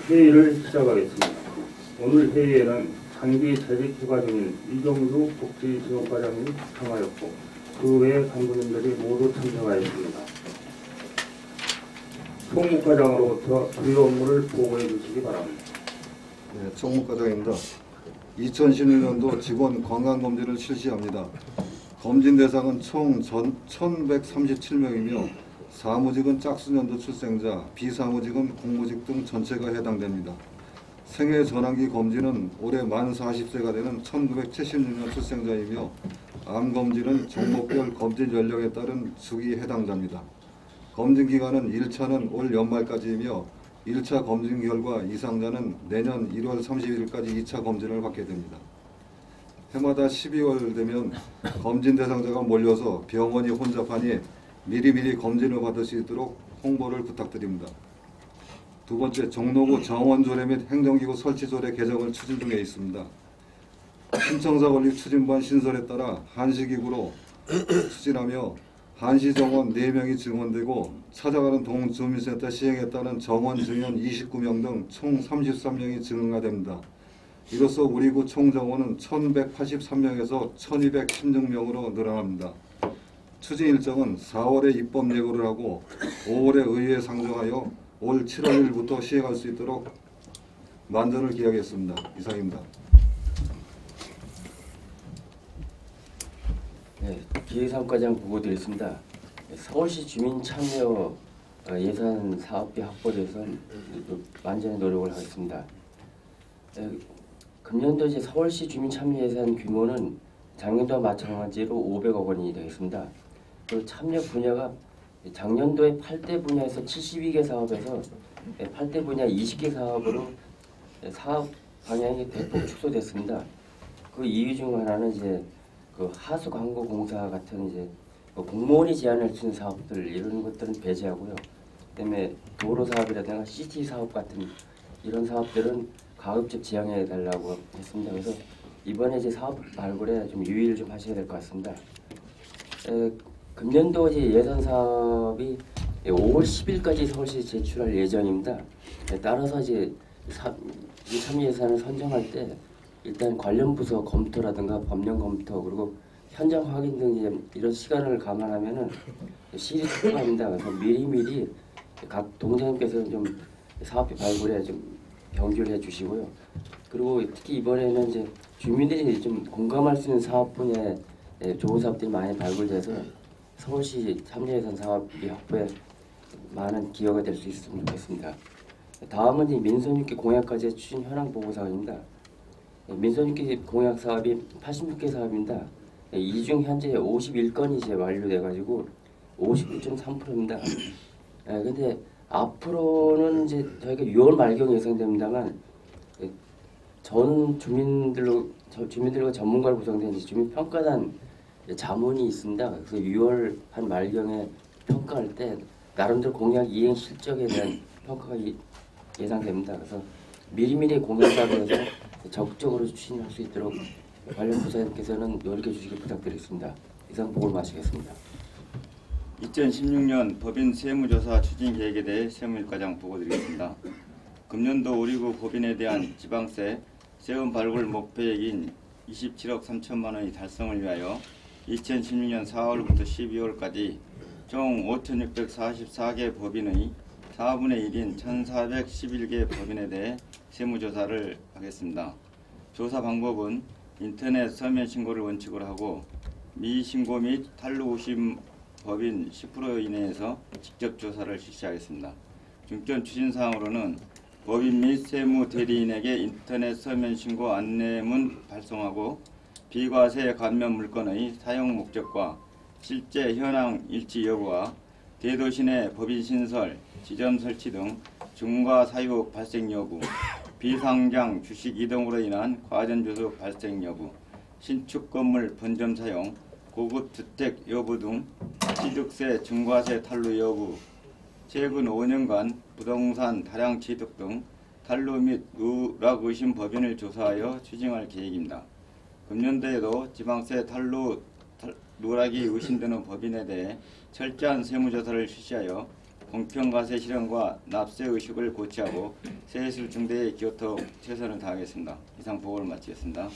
회의를 시작하겠습니다. 오늘 회의에는 장기 재직 휴가 중인 이정수 복지지원과장이 참여하였고 그 외 간부님들이 모두 참석하였습니다. 총무과장으로부터 주요 업무를 보고해 주시기 바랍니다. 네, 총무과장입니다. 2016년도 직원 건강검진을 실시합니다. 검진 대상은 총 1,137명이며 사무직은 짝수년도 출생자, 비사무직은 공무직 등 전체가 해당됩니다. 생애 전환기 검진은 올해 만 40세가 되는 1976년 출생자이며 암검진은 종목별 검진 연령에 따른 주기 해당자입니다. 검진 기간은 1차는 올 연말까지이며 1차 검진 결과 이상자는 내년 1월 30일까지 2차 검진을 받게 됩니다. 해마다 12월 되면 검진 대상자가 몰려서 병원이 혼잡하니 미리미리 검진을 받을 수 있도록 홍보를 부탁드립니다. 두 번째, 종로구 정원조례 및 행정기구 설치조례 개정을 추진 중에 있습니다. 신청자 권리 추진반 신설에 따라 한시기구로 추진하며 한시정원 4명이 증원되고 찾아가는 동주민센터 시행에 따른 정원 증원 29명 등 총 33명이 증가됩니다. 이로써 우리 구 총정원은 1183명에서 1216명으로 늘어납니다. 추진 일정은 4월에 입법 예고를 하고 5월에 의회에 상정하여 올 7월 1일부터 시행할 수 있도록 만전을 기하겠습니다. 이상입니다. 네, 기획사업과장 보고 드리겠습니다. 서울시 주민 참여 예산 사업비 확보를 위해서 만전의 노력을 하겠습니다. 금년도 이제 서울시 주민 참여 예산 규모는 작년도와 마찬가지로 500억 원이 되겠습니다. 그 참여 분야가 작년도에 8대 분야에서 72개 사업에서 8대 분야 20개 사업으로 사업 방향이 대폭 축소됐습니다. 그 이유 중 하나는 이제 그 하수 광고 공사 같은 이제 공무원이 제안할 수 있는 사업들 이런 것들은 배제하고요. 그다음에 도로 사업이라든가 CT 사업 같은 이런 사업들은 가급적 지양해 달라고 했습니다. 그래서 이번에 이제 사업 발굴에 좀 유의를 좀 하셔야 될 것 같습니다. 금년도 이제 예산 사업이 5월 10일까지 서울시에 제출할 예정입니다. 따라서 이제 참여 예산을 선정할 때 일단 관련 부서 검토라든가 법령 검토 그리고 현장 확인 등 이런 시간을 감안하면은 시일이 촉박합니다. 그래서 미리미리 각 동장님께서는 좀 사업비 발굴에 좀 경규를 해주시고요. 그리고 특히 이번에는 이제 주민들이 좀 공감할 수 있는 사업 분야에 좋은 사업들이 많이 발굴돼서 서울시 참여예산 사업비 확보에 많은 기여가 될 수 있으면 좋겠습니다. 다음은 이제 민선유기 공약까지의 추진 현황 보고사항입니다. 민선유기 공약 사업이 86개 사업입니다. 이 중 현재 51건이 이제 완료돼가지고 59.3%입니다. 근데 앞으로는 이제 저희가 6월 말경 예상됩니다만 전 주민들과 전문가로 구성된 주민평가단 자문이 있습니다. 그래서 6월 한 말경에 평가할 때 나름대로 공약 이행 실적에 대한 평가가 예상됩니다. 그래서 미리미리 공약 사업에서 적극적으로 추진할 수 있도록 관련 부서님께서는 노력해 주시기 부탁드리겠습니다. 이상 보고를 마치겠습니다. 2016년 법인 세무조사 추진 계획에 대해 세무일과장 보고드리겠습니다. 금년도 우리구 법인에 대한 지방세 세금 발굴 목표액인 27억 3천만 원의 달성을 위하여 2016년 4월부터 12월까지 총 5,644개 법인의 4분의 1인 1,411개 법인에 대해 세무조사를 하겠습니다. 조사 방법은 인터넷 서면 신고를 원칙으로 하고 미신고 및 탈루 의심 법인 10% 이내에서 직접 조사를 실시하겠습니다. 중점 추진사항으로는 법인 및 세무 대리인에게 인터넷 서면 신고 안내문 발송하고 비과세 감면 물건의 사용 목적과 실제 현황 일치 여부와 대도시 내 법인 신설, 지점 설치 등 중과 사유 발생 여부, 비상장 주식 이동으로 인한 과전주수 발생 여부, 신축 건물 분점 사용, 고급 주택 여부 등 취득세, 중과세 탈루 여부, 최근 5년간 부동산 다량 취득 등 탈루 및 누락 의심 법인을 조사하여 추진할 계획입니다. 금년도에도 지방세 탈루 누락이 의심되는 법인에 대해 철저한 세무조사를 실시하여 공평과세 실현과 납세 의식을 고취하고 세수 중대에 기여토록 최선을 다하겠습니다. 이상 보고를 마치겠습니다.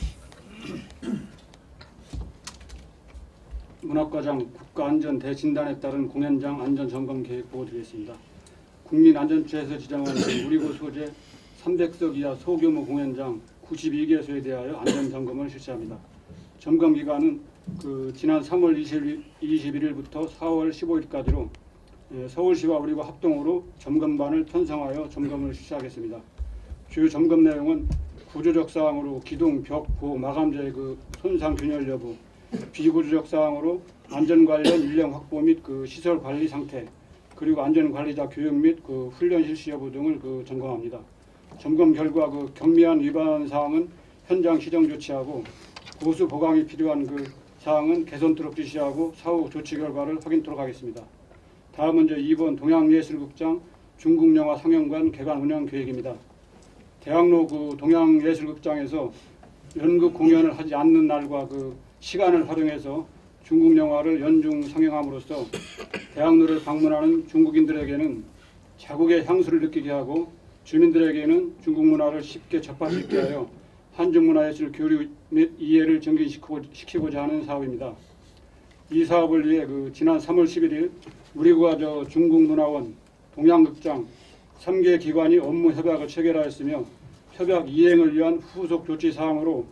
문학과장 국가안전대진단에 따른 공연장 안전점검 계획 보고드리겠습니다. 국민안전처에서 지정한 우리고 소재 300석 이하 소규모 공연장 92개소에 대하여 안전점검을 실시합니다. 점검 기간은 지난 3월 21일부터 4월 15일까지로 서울시와 우리고 합동으로 점검반을 편성하여 점검을 실시하겠습니다. 주요 점검 내용은 구조적 사항으로 기둥, 벽, 고, 마감재의 손상 균열 여부, 비구조적 사항으로 안전 관련 인력 확보 및 시설 관리 상태, 그리고 안전 관리자 교육 및 훈련 실시 여부 등을 점검합니다. 점검 결과 경미한 위반 사항은 현장 시정 조치하고 보수 보강이 필요한 사항은 개선토록 지시하고 사후 조치 결과를 확인토록 하겠습니다. 다음은 2번 동양예술극장 중국영화 상영관 개관 운영 계획입니다. 대학로 동양예술극장에서 연극 공연을 하지 않는 날과 시간을 활용해서 중국 영화를 연중 상영함으로써 대학로를 방문하는 중국인들에게는 자국의 향수를 느끼게 하고 주민들에게는 중국 문화를 쉽게 접할 수 있게 하여 한중 문화예술 교류 및 이해를 증진시키고자 하는 사업입니다. 이 사업을 위해 지난 3월 11일 우리고와 중국문화원, 동양극장 3개 기관이 업무 협약을 체결하였으며 협약 이행을 위한 후속 조치 사항으로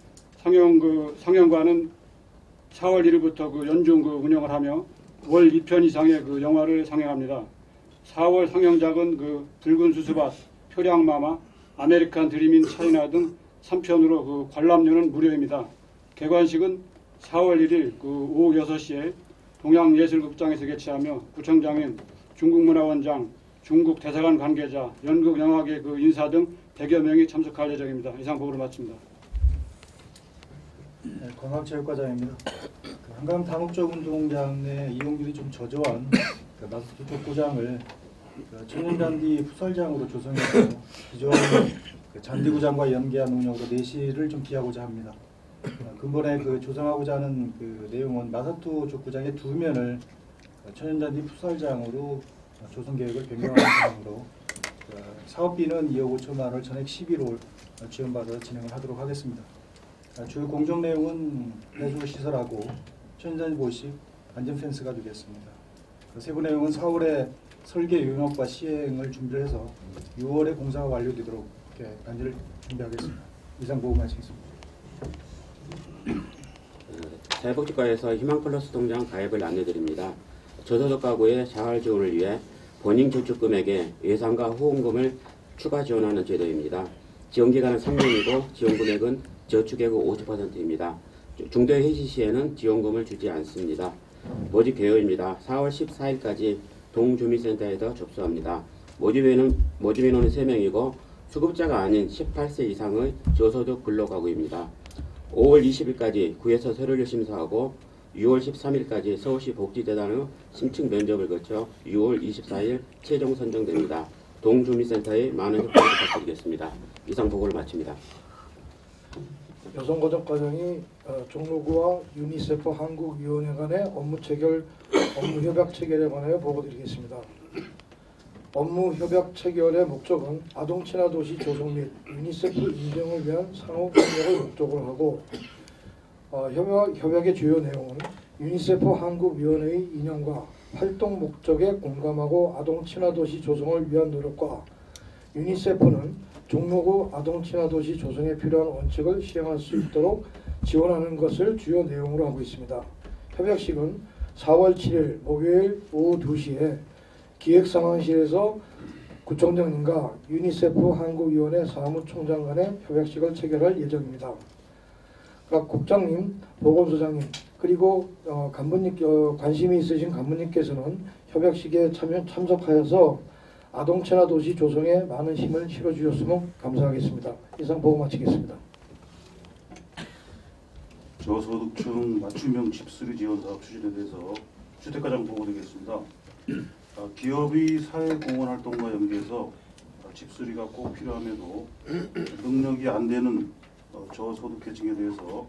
상영관은 4월 1일부터 연중 운영을 하며 월 2편 이상의 영화를 상영합니다. 4월 상영작은 붉은 수수밭, 표량마마, 아메리칸 드림인 차이나 등 3편으로 관람료는 무료입니다. 개관식은 4월 1일 오후 6시에 동양예술극장에서 개최하며 구청장인 중국문화원장, 중국 대사관 관계자, 연극 영화계 인사 등 100여 명이 참석할 예정입니다. 이상 보고를 마칩니다. 네, 관광체육과장입니다. 한강 다목적 운동장 내 이용률이 좀 저조한 마스터 족구장을 천연잔디 풋살장으로 조성해서 기존 잔디구장과 연계한 운영으로 내실을 좀 기하고자 합니다. 근본에 조성하고자 하는 내용은 마사토 족구장의 2면을 천연잔디 풋살장으로 조성 계획을 변경하는 상황으로 사업비는 2억 5천만 원을 전액 11월 지원받아 진행을 하도록 하겠습니다. 주요 공정 내용은 해수 시설하고 천연잔디 보식, 안전 펜스가 되겠습니다. 세부 내용은 4월에 설계 용역과 시행을 준비해서 6월에 공사가 완료되도록 단지를 준비하겠습니다. 이상 보고 마치겠습니다. 사회복지과에서 희망플러스 통장 가입을 안내드립니다. 저소득 가구의 자활 지원을 위해 본인 저축 금액에 예산과 후원금을 추가 지원하는 제도입니다. 지원기간은 3년이고 지원 금액은 저축액의 50%입니다. 중도 해지 시에는 지원금을 주지 않습니다. 모집 개요입니다. 4월 14일까지 동주민센터에서 접수합니다. 모집 인원은 3명이고 수급자가 아닌 18세 이상의 저소득 근로가구입니다. 5월 20일까지 구에서 서류를 심사하고 6월 13일까지 서울시 복지재단의 심층 면접을 거쳐 6월 24일 최종 선정됩니다. 동주민센터에 많은 협조 부탁드리겠습니다. 이상 보고를 마칩니다. 여성가족과장이 종로구와 유니세프 한국위원회 간의 업무 협약 체결에 관하여 보고드리겠습니다. 업무 협약 체결의 목적은 아동 친화 도시 조성 및 유니세프 인정을 위한 상호 협력을 목적으로 하고 협약의 주요 내용은 유니세프 한국위원회의 이념과 활동 목적에 공감하고 아동 친화 도시 조성을 위한 노력과 유니세프는 종로구 아동 친화 도시 조성에 필요한 원칙을 시행할 수 있도록 지원하는 것을 주요 내용으로 하고 있습니다. 협약식은 4월 7일 목요일 오후 2시에 기획상황실에서 구청장님과 유니세프 한국위원회 사무총장 간의 협약식을 체결할 예정입니다. 각 국장님, 보건소장님, 그리고 관심이 있으신 간부님께서는 협약식에 참석하여서 아동 친화 도시 조성에 많은 힘을 실어주셨으면 감사하겠습니다. 이상 보고 마치겠습니다. 저소득층 맞춤형 집수리 지원 사업 추진에 대해서 주택과장 보고드리겠습니다. 기업의 사회공헌 활동과 연계해서 집수리가 꼭 필요함에도 능력이 안 되는 저소득 계층에 대해서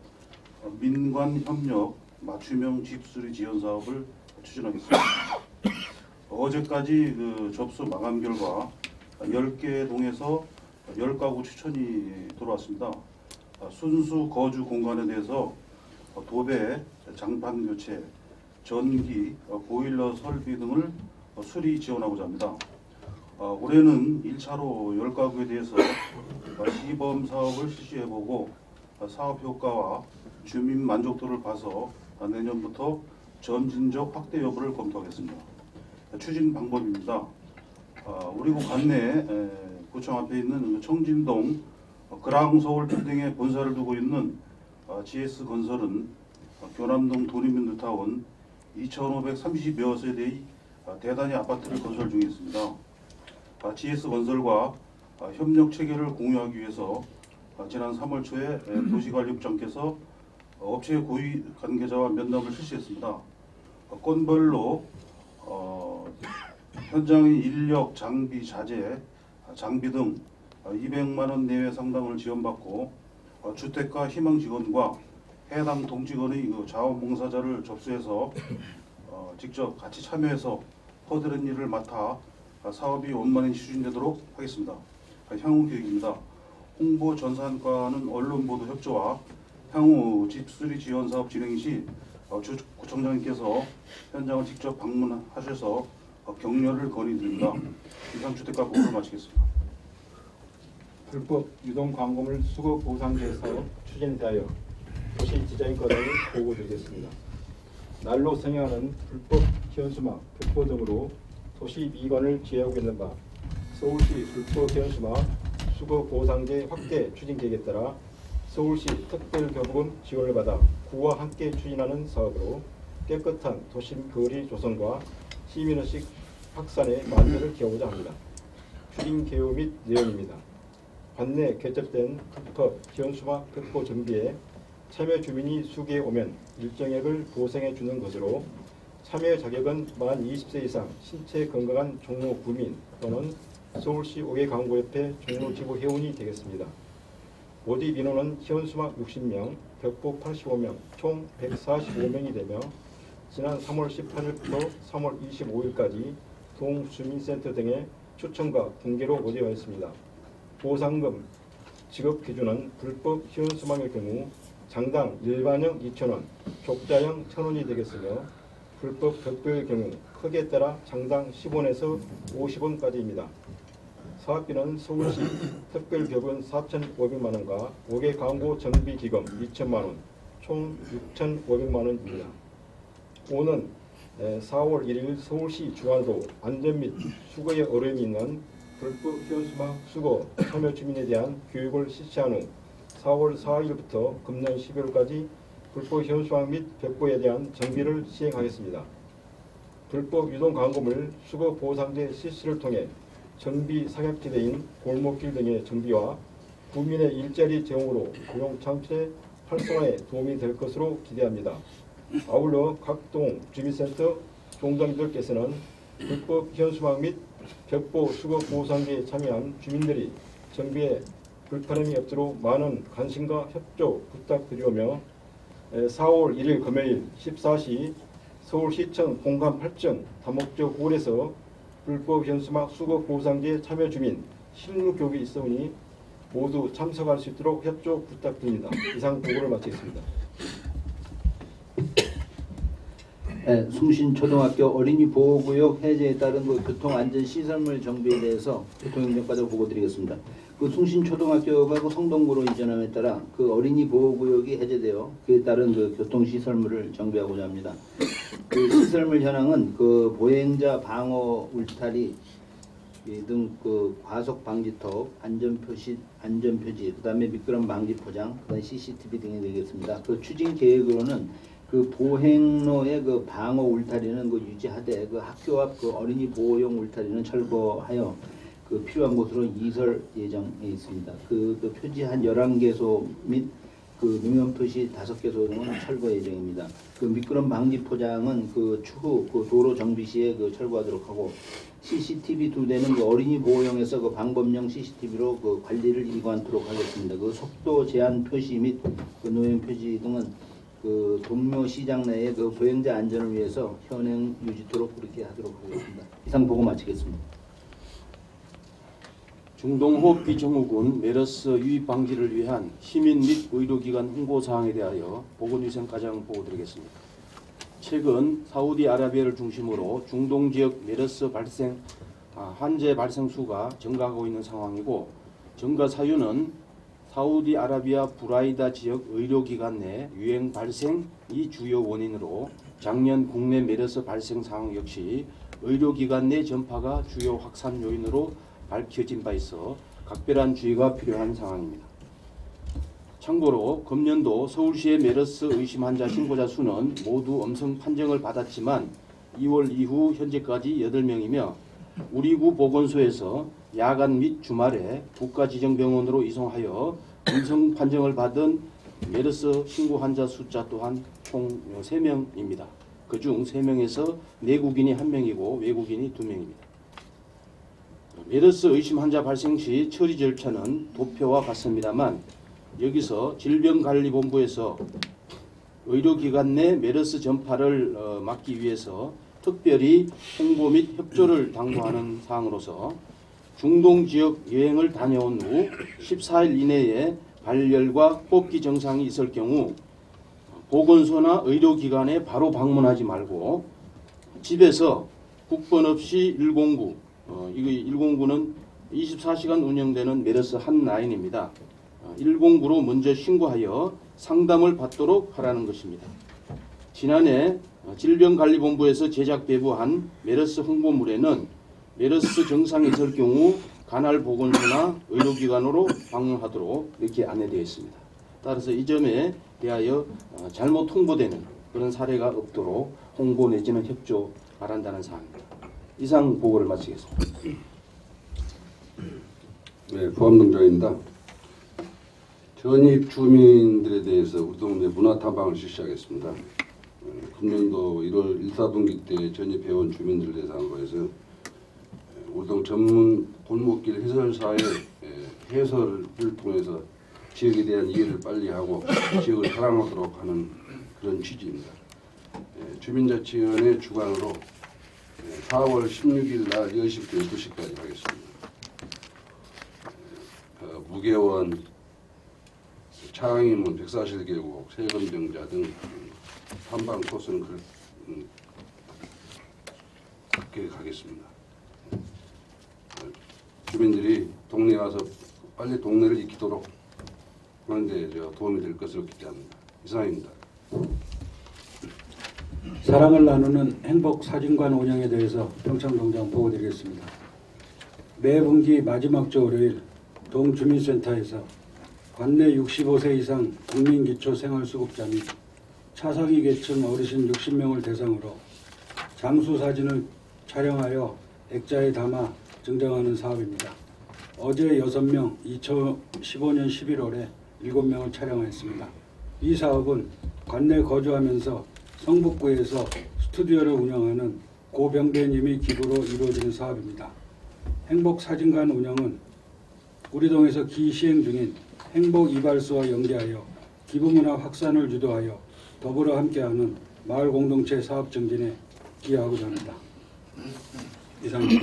민관 협력 맞춤형 집수리 지원 사업을 추진하겠습니다. 어제까지 그 접수 마감 결과 10개 동에서 10가구 추천이 들어왔습니다. 순수 거주 공간에 대해서 도배, 장판 교체, 전기, 보일러 설비 등을 수리 지원하고자 합니다. 올해는 1차로 10가구에 대해서 시범 사업을 실시해보고 사업 효과와 주민 만족도를 봐서 내년부터 점진적 확대 여부를 검토하겠습니다. 추진 방법입니다. 우리구 관내 구청 앞에 있는 청진동 그랑서울 빌딩에 본사를 두고 있는 GS건설은 교남동 도리민뉴타운 2,530여 세대의 대단위 아파트를 건설 중에 있습니다. GS건설과 협력 체계를 공유하기 위해서 지난 3월 초에 도시관리국장께서 업체 고위 관계자와 면담을 실시했습니다. 건별로 현장의 인력, 장비, 자재, 장비 등 200만 원 내외 상당을 지원받고 주택가 희망 직원과 해당 동직원의 자원봉사자를 접수해서 직접 같이 참여해서 퍼드는 일을 맡아 사업이 원만히 추진되도록 하겠습니다. 향후 계획입니다. 홍보 전산과는 언론보도 협조와 향후 집수리 지원 사업 진행 시 주 구청장님께서 현장을 직접 방문하셔서 격려를 건의드립니다. 이상 주택가 보고를 마치겠습니다. 불법 유동 광고물 수거 보상제에서 추진되어 도시 디자인과 등을 보고드리겠습니다. 날로 성행하는 불법 현수막, 벽보 등으로 도시 미관을 지배하고 있는 바 서울시 불법 현수막 수거 보상제 확대 추진 계획에 따라 서울시 특별교부금 지원을 받아 구와 함께 추진하는 사업으로 깨끗한 도심 거리 조성과 시민의식 확산에 만전을 기하고자 합니다. 추진 개요 및 내용입니다. 관내 개접된 불법 현수막 벽보 정비에 참여 주민이 수기에 오면 일정액을 보상해 주는 것으로 참여 자격은 만 20세 이상 신체 건강한 종로 구민 또는 서울시 5개 광고협회 종로 지부 회원이 되겠습니다. 모집 인원은 현수막 60명, 벽보 85명, 총 145명이 되며 지난 3월 18일부터 3월 25일까지 동주민센터 등의 추천과 공개로 모집하였습니다. 보상금 지급 기준은 불법 현수막의 경우 장당 일반형 2,000원, 족자형 1,000원이 되겠으며 불법 벽보의 경우 크기에 따라 장당 10원에서 50원까지입니다. 사업비는 서울시 특별교부금 4,500만원과 5개 광고 정비 기금 2천만원, 총 6,500만원입니다. 오는 4월 1일 서울시 중앙도 안전 및 수거에 어려움이 있는 불법 현수막 수거 참여 주민에 대한 교육을 실시한 후 4월 4일부터 금년 12월까지 불법 현수막 및 벽보에 대한 정비를 시행하겠습니다. 불법 유동 광고물 수거 보상제 실시를 통해 정비 사각지대인 골목길 등의 정비와 국민의 일자리 제공으로 고용 창출의 활성화에 도움이 될 것으로 기대합니다. 아울러 각동 주민센터 종장들께서는 불법 현수막 및 벽보 수거 보상제에 참여한 주민들이 정비에 불편함이 없도록 많은 관심과 협조 부탁드리오며 4월 1일 금요일 14시 서울시청 공감 8층 다목적 홀에서 불법 현수막 수거 보상제 참여 주민 실무 교육이 있으니 모두 참석할 수 있도록 협조 부탁드립니다. 이상 보고를 마치겠습니다. 네, 숭신초등학교 어린이 보호구역 해제에 따른 교통안전시설물 정비에 대해서 교통행정과장 보고드리겠습니다. 숭신초등학교가 성동구로 이전함에 따라 어린이 보호구역이 해제되어 그에 따른 교통시설물을 정비하고자 합니다. 시설물 현황은 보행자 방어 울타리 등 과속 방지턱, 안전표지, 그다음에 미끄럼 방지 포장, 그다음에 CCTV 등이 되겠습니다. 추진 계획으로는 보행로의 방어 울타리는 유지하되 학교 앞 어린이 보호용 울타리는 철거하여 필요한 곳으로 이설 예정에 있습니다. 표지 한 11개소 및 명령 표시 5개소 등은 철거 예정입니다. 미끄럼 방지 포장은 추후 도로 정비 시에 철거하도록 하고 CCTV 2대는 어린이 보호용에서 방범용 CCTV로 관리를 일관토록 하겠습니다. 속도 제한 표시 및 노행 표시 등은 그 동묘 시장 내의 그 보행자 안전을 위해서 현행 유지토록 그렇게 하도록 하겠습니다. 이상 보고 마치겠습니다. 중동호흡기 증후군 메르스 유입 방지를 위한 시민 및 의료기관 홍보 사항에 대하여 보건위생과장 보고드리겠습니다. 최근 사우디아라비아를 중심으로 중동 지역 메르스 환자 발생 수가 증가하고 있는 상황이고, 증가 사유는 사우디아라비아 브라이다 지역 의료기관 내 유행 발생이 주요 원인으로 작년 국내 메르스 발생 상황 역시 의료기관 내 전파가 주요 확산 요인으로 밝혀진 바 있어 각별한 주의가 필요한 상황입니다. 참고로 금년도 서울시의 메르스 의심 환자 신고자 수는 모두 음성 판정을 받았지만 2월 이후 현재까지 8명이며 우리구 보건소에서 야간 및 주말에 국가지정병원으로 이송하여 음성 판정을 받은 메르스 신고 환자 숫자 또한 총 3명입니다. 그중 3명에서 내국인이 1명이고 외국인이 2명입니다. 메르스 의심 환자 발생 시 처리 절차는 도표와 같습니다만, 여기서 질병관리본부에서 의료기관 내 메르스 전파를 막기 위해서 특별히 홍보 및 협조를 당부하는 사항으로서 중동지역 여행을 다녀온 후 14일 이내에 발열과 뽑기 증상이 있을 경우 보건소나 의료기관에 바로 방문하지 말고 집에서 국번 없이 109, 109는 24시간 운영되는 메르스 핫라인입니다. 109로 먼저 신고하여 상담을 받도록 하라는 것입니다. 지난해 질병관리본부에서 제작 배부한 메르스 홍보물에는 메르스 증상이 있을 경우 관할 보건소나 의료기관으로 방문하도록 이렇게 안내되어 있습니다. 따라서 이 점에 대하여 잘못 홍보되는 그런 사례가 없도록 홍보 내지는 협조 바란다는 사항입니다. 이상 보고를 마치겠습니다. 네, 포함동장입니다. 전입 주민들에 대해서 우리 동네 문화탐방을 실시하겠습니다. 금년도 1월 1사분기 때 전입해온 주민들을 대상으로 해서 우리 동 전문 골목길 해설사의 해설을 통해서 지역에 대한 이해를 빨리 하고 지역을 사랑하도록 하는 그런 취지입니다. 주민자치위원회 주관으로 4월 16일 날 10시부터 12시까지 하겠습니다. 무개원, 창의문, 백사실계곡, 세금병자 등 탐방 코스는 그렇게 가겠습니다. 주민들이 동네에 와서 빨리 동네를 익히도록 하는데 도움이 될 것으로 기대합니다. 이상입니다. 사랑을 나누는 행복사진관 운영에 대해서 평창동장 보고드리겠습니다. 매 분기 마지막 주 월요일 동주민센터에서 관내 65세 이상 국민기초생활수급자 및 차상위 계층 어르신 60명을 대상으로 장수사진을 촬영하여 액자에 담아 증정하는 사업입니다. 어제 6명, 2015년 11월에 7명을 촬영하였습니다. 이 사업은 관내 거주하면서 성북구에서 스튜디오를 운영하는 고병배님이 기부로 이루어지는 사업입니다. 행복사진관 운영은 우리 동에서 기시행 중인 행복이발소와 연계하여 기부문화 확산을 유도하여 더불어 함께하는 마을 공동체 사업 증진에 기여하고자 합니다. 이상입니다.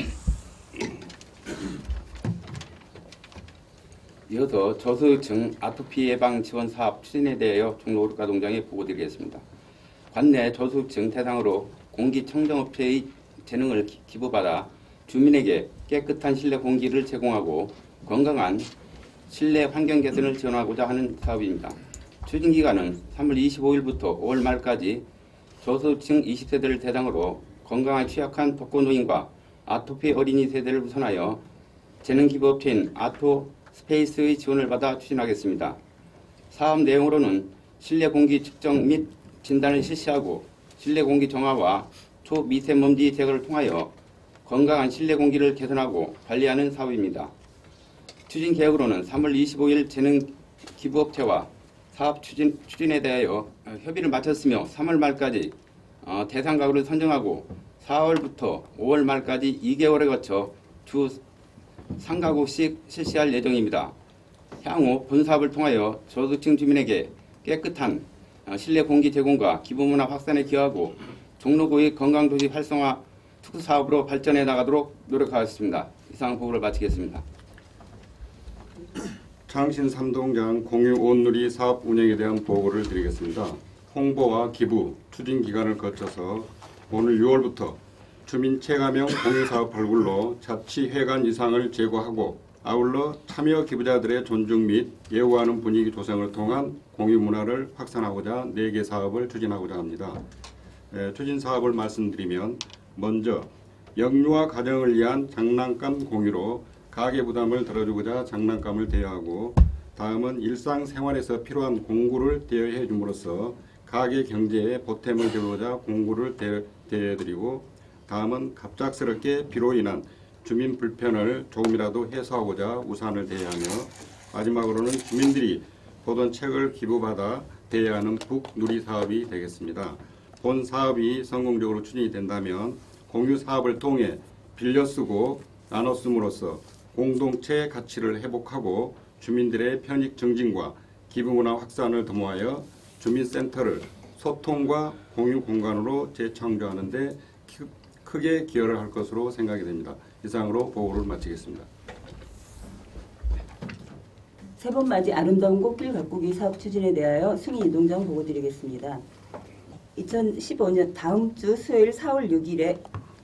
이어서 저소득층 아토피 예방 지원 사업 추진에 대하여 종로의료과동장에 보고드리겠습니다. 관내 저소득층 대상으로 공기청정업체의 재능을 기부받아 주민에게 깨끗한 실내 공기를 제공하고 건강한 실내 환경 개선을 지원하고자 하는 사업입니다. 추진기간은 3월 25일부터 5월 말까지 저소득층 20세대를 대상으로 건강에 취약한 독거노인과 아토피 어린이 세대를 우선하여 재능기부업체인 아토스페이스의 지원을 받아 추진하겠습니다. 사업 내용으로는 실내 공기 측정 및 진단을 실시하고 실내 공기 정화와 초미세먼지 제거를 통하여 건강한 실내 공기를 개선하고 관리하는 사업입니다. 추진 계획으로는 3월 25일 재능 기부업체와 사업 추진에 대하여 협의를 마쳤으며 3월 말까지 대상 가구를 선정하고 4월부터 5월 말까지 2개월에 거쳐 주 3가구씩 실시할 예정입니다. 향후 본 사업을 통하여 저소득층 주민에게 깨끗한 실내 공기 제공과 기부문화 확산에 기여하고 종로구의 건강도시 활성화 특수사업으로 발전해 나가도록 노력하겠습니다. 이상 보고를 마치겠습니다. 창신 3동장 공유 온누리 사업 운영에 대한 보고를 드리겠습니다. 홍보와 기부, 추진 기간을 거쳐서 오늘 6월부터 주민 체감형 공유사업 발굴로 자치회관 이상을 제고하고 아울러 참여 기부자들의 존중 및 예우하는 분위기 조성을 통한 공유 문화를 확산하고자 4개 사업을 추진하고자 합니다. 추진 사업을 말씀드리면 먼저 영유아 가정을 위한 장난감 공유로 가계 부담을 덜어주고자 장난감을 대여하고 다음은 일상생활에서 필요한 공구를 대여해 줌으로써 가계 경제에 보탬을 되고자 공구를 대여해드리고 다음은 갑작스럽게 비로 인한 주민 불편을 조금이라도 해소하고자 우산을 대여하며 마지막으로는 주민들이 보던 책을 기부받아 대여하는 북누리 사업이 되겠습니다. 본 사업이 성공적으로 추진이 된다면 공유 사업을 통해 빌려 쓰고 나눠 씀으로써 공동체 가치를 회복하고 주민들의 편익 증진과 기부문화 확산을 도모하여 주민센터를 소통과 공유 공간으로 재창조하는 데 크게 기여를 할 것으로 생각이 됩니다. 이상으로 보고를 마치겠습니다. 세 번 맞이 아름다운 꽃길 가꾸기 사업 추진에 대하여 승인 이동장 보고 드리겠습니다. 2015년 다음 주 수요일 4월 6일에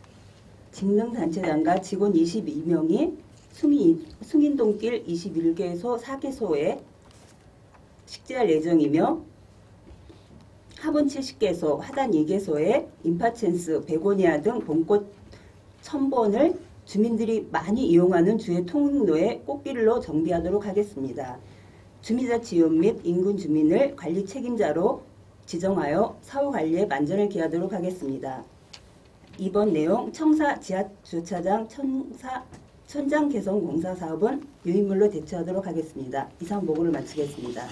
직능단체장과 직원 22명이 숭인동길 21개소 4개소에 식재할 예정이며 하본 70개소, 하단 2개소에 인파챈스, 베고니아 등 봄꽃 1000본을 주민들이 많이 이용하는 주요 통로에 꽃길로 정비하도록 하겠습니다. 주민자치위원 및 인근 주민을 관리 책임자로 지정하여 사후 관리에 만전을 기하도록 하겠습니다. 이번 내용 청사 지하주차장 천장 개선 공사 사업은 유인물로 대처하도록 하겠습니다. 이상 보고를 마치겠습니다.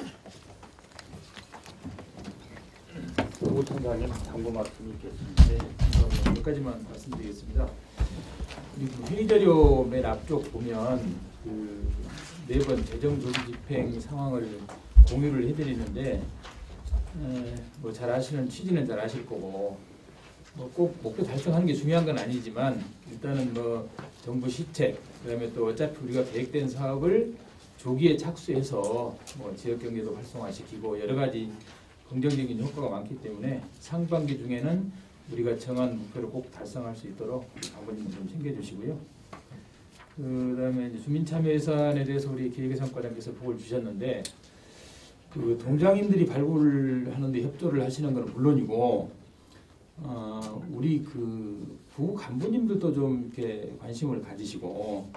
노부청장님 당부 말씀이 있겠습니다. 몇 가지만 말씀드리겠습니다. 그리고 회의 자료 맨 앞쪽 보면 매번 재정 조기 집행 상황을 공유를 해드리는데 뭐 잘 아시는 취지는 잘 아실 거고 뭐 꼭 목표 달성하는 게 중요한 건 아니지만 일단은 뭐 정부 시책 그다음에 또 어차피 우리가 계획된 사업을 조기에 착수해서 뭐 지역 경제도 활성화시키고 여러 가지 긍정적인 효과가 많기 때문에 상반기 중에는 우리가 정한 목표를 꼭 달성할 수 있도록 당부님 좀 챙겨주시고요. 그다음에 이제 주민참여 예산에 대해서 우리 기획예산과장께서 보고를 주셨는데 그 동장님들이 발굴하는데 협조를 하시는 건 물론이고 우리 그 부 간부님들도 좀 이렇게 관심을 가지시고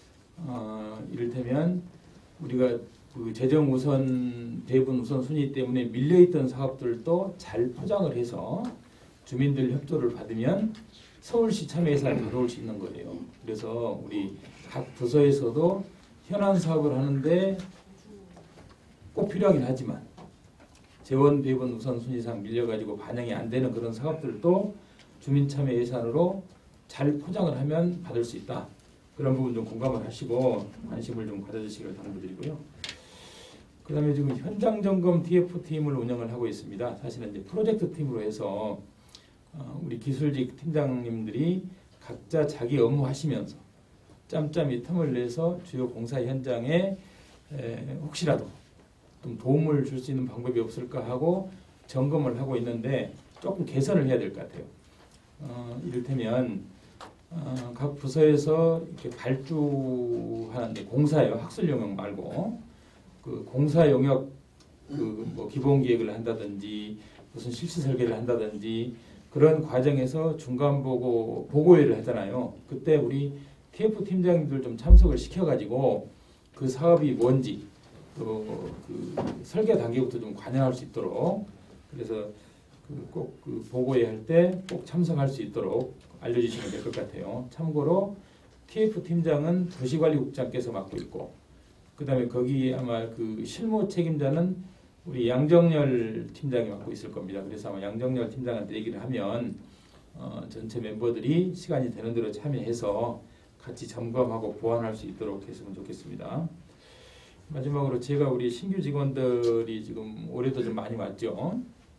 이를테면 우리가 그 재정 우선 배분 우선 순위 때문에 밀려있던 사업들도 잘 포장을 해서 주민들 협조를 받으면 서울시 참여 예산에 들어올 수 있는 거예요. 그래서 우리 각 부서에서도 현안 사업을 하는데 꼭 필요하긴 하지만 재원 배분 우선 순위상 밀려가지고 반영이 안 되는 그런 사업들도 주민 참여 예산으로 잘 포장을 하면 받을 수 있다. 그런 부분 좀 공감을 하시고 관심을 좀 가져주시길 당부드리고요. 그 다음에 지금 현장 점검 TF팀을 운영을 하고 있습니다. 사실은 이제 프로젝트 팀으로 해서 우리 기술직 팀장님들이 각자 자기 업무 하시면서 짬짬이 틈을 내서 주요 공사 현장에 혹시라도 좀 도움을 줄 수 있는 방법이 없을까 하고 점검을 하고 있는데 조금 개선을 해야 될 것 같아요. 이를테면 각 부서에서 이렇게 발주하는데 공사요 학술 영역 말고 그 공사 영역 그 뭐 기본 계획을 한다든지 무슨 실시 설계를 한다든지 그런 과정에서 중간 보고회를 하잖아요. 그때 우리 TF 팀장님들 좀 참석을 시켜가지고 그 사업이 뭔지 또 그 설계 단계부터 좀 관여할 수 있도록 그래서 꼭 그 보고회 할 때 꼭 참석할 수 있도록 알려주시면 될 것 같아요. 참고로 TF 팀장은 도시관리국장께서 맡고 있고 그 다음에 거기 아마 그 실무 책임자는 우리 양정열 팀장이 맡고 있을 겁니다. 그래서 아마 양정열 팀장한테 얘기를 하면 전체 멤버들이 시간이 되는 대로 참여해서 같이 점검하고 보완할 수 있도록 했으면 좋겠습니다. 마지막으로 제가 우리 신규 직원들이 지금 올해도 좀 많이 왔죠.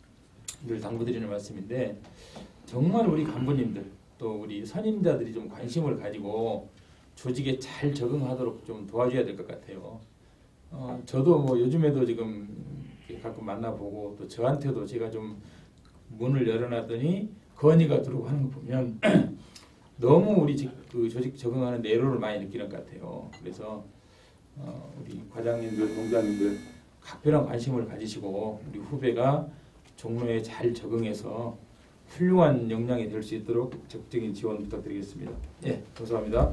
늘 당부드리는 말씀인데 정말 우리 간부님들 또 우리 선임자들이 좀 관심을 가지고 조직에 잘 적응하도록 좀 도와줘야 될 것 같아요. 저도 뭐 요즘에도 지금 가끔 만나보고 또 저한테도 제가 좀 문을 열어놨더니 건의가 들어오고 하는 거 보면 너무 우리 그 조직 적응하는 내로를 많이 느끼는 것 같아요. 그래서 우리 과장님들, 동장님들 각별한 관심을 가지시고 우리 후배가 종로에 잘 적응해서 훌륭한 역량이 될 수 있도록 적극적인 지원 부탁드리겠습니다. 예, 감사합니다.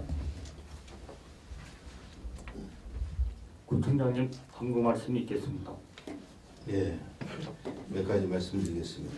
구청장님 당부 말씀이 있겠습니다. 예, 몇 가지 말씀드리겠습니다.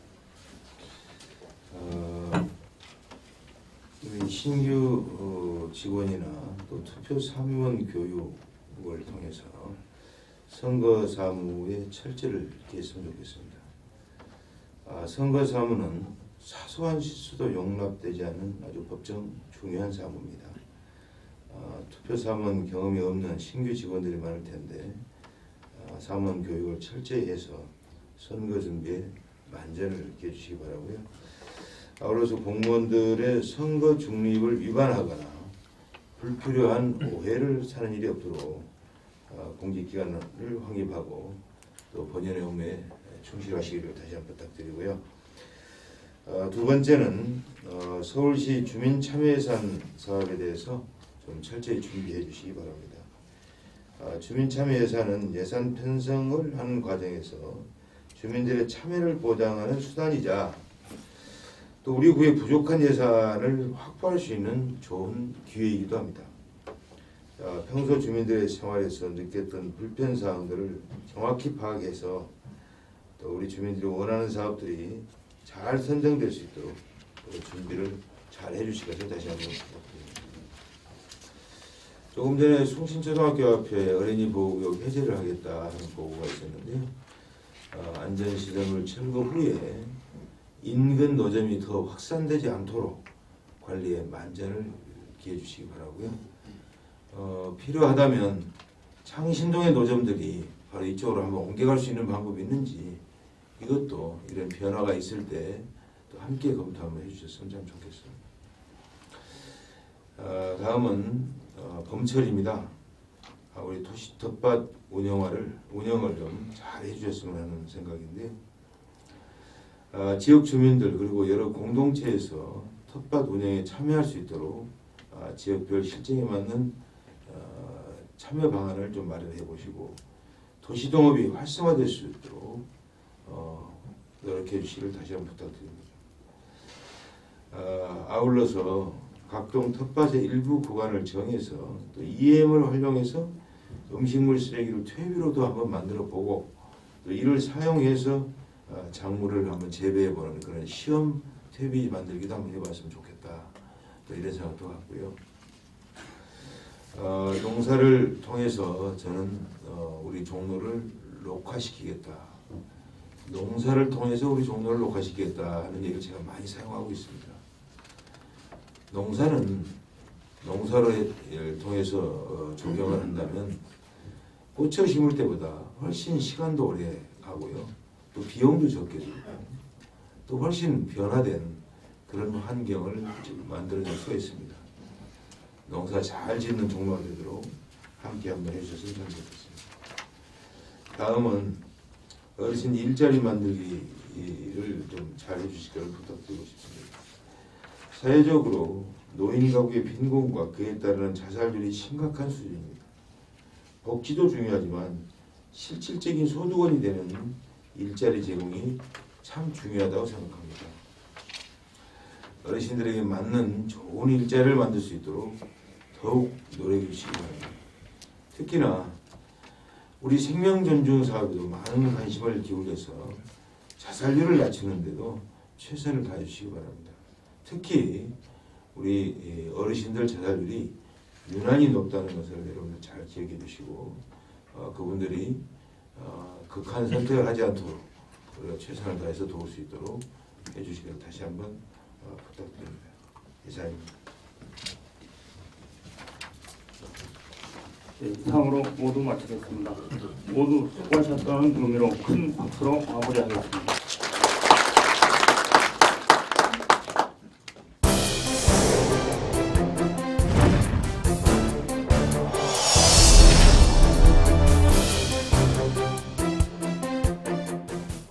우리 신규 직원이나 또 투표 사무원 교육을 통해서 선거 사무에 철저를 기했으면 좋겠습니다. 선거 사무는 사소한 실수도 용납되지 않는 아주 법정 중요한 사무입니다. 투표 사무원 경험이 없는 신규 직원들이 많을 텐데 사무원 교육을 철저히 해서 선거 준비에 만전을 기해주시기 바라고요. 아울러서 공무원들의 선거 중립을 위반하거나 불필요한 오해를 사는 일이 없도록 공직기관을 확립하고 또 본연의 업무에 충실하시기를 다시 한번 부탁드리고요. 두 번째는 서울시 주민참여예산 사업에 대해서 좀 철저히 준비해 주시기 바랍니다. 주민참여예산은 예산 편성을 하는 과정에서 주민들의 참여를 보장하는 수단이자 또 우리 구의 부족한 예산을 확보할 수 있는 좋은 기회이기도 합니다. 평소 주민들의 생활에서 느꼈던 불편사항들을 정확히 파악해서 또 우리 주민들이 원하는 사업들이 잘 선정될 수 있도록 또 준비를 잘 해주실 것을 다시 한번 부탁드립니다. 조금 전에 숭신초등학교 앞에 어린이 보호구역 해제를 하겠다 하는 보고가 있었는데요. 안전시설물 철거 후에 인근 노점이 더 확산되지 않도록 관리에 만전을 기해 주시기 바라고요. 필요하다면 창신동의 노점들이 바로 이쪽으로 한번 옮겨갈 수 있는 방법이 있는지 이것도 이런 변화가 있을 때 또 함께 검토 한번 해주셨으면 참 좋겠습니다. 다음은 범철입니다. 우리 도시 텃밭 운영을 좀 잘 해주셨으면 하는 생각인데요. 지역 주민들 그리고 여러 공동체에서 텃밭 운영에 참여할 수 있도록 지역별 실정에 맞는 참여 방안을 좀 마련해 보시고 도시동업이 활성화될 수 있도록 노력해 주시기를 다시 한번 부탁드립니다. 아울러서 각종 텃밭의 일부 구간을 정해서 또 EM을 활용해서 음식물 쓰레기를 퇴비로도 한번 만들어 보고 또 이를 사용해서 작물을 한번 재배해 보는 그런 시험 퇴비 만들기도 한번 해봤으면 좋겠다. 또 이런 생각도 갖고요. 농사를 통해서 저는 우리 종로를 녹화시키겠다. 농사를 통해서 우리 종로를 녹화시키겠다 하는 얘기를 제가 많이 사용하고 있습니다. 농사를 통해서 조경을 한다면 꽃을 심을 때보다 훨씬 시간도 오래 가고요. 또 비용도 적게 들고 또 훨씬 변화된 그런 환경을 만들어낼 수가 있습니다. 농사 잘 짓는 종로가 되도록 함께 한번 해주셨으면 좋겠습니다. 다음은 어르신 일자리 만들기를 좀 잘 해주시기를 부탁드리고 싶습니다. 사회적으로 노인 가구의 빈곤과 그에 따르는 자살률이 심각한 수준입니다. 복지도 중요하지만 실질적인 소득원이 되는 일자리 제공이 참 중요하다고 생각합니다. 어르신들에게 맞는 좋은 일자리를 만들 수 있도록 더욱 노력해 주시기 바랍니다. 특히나 우리 생명존중 사업에도 많은 관심을 기울여서 자살률을 낮추는데도 최선을 다해 주시기 바랍니다. 특히 우리 어르신들 자살률이 유난히 높다는 것을 여러분들 잘 기억해 주시고 그분들이 극한 선택을 하지 않도록 우리가 최선을 다해서 도울 수 있도록 해주시기를 다시 한번 부탁드립니다. 이상입니다. 네, 이상으로 모두 마치겠습니다. 모두 수고하셨다는 의미로 큰 박수로 마무리하겠습니다.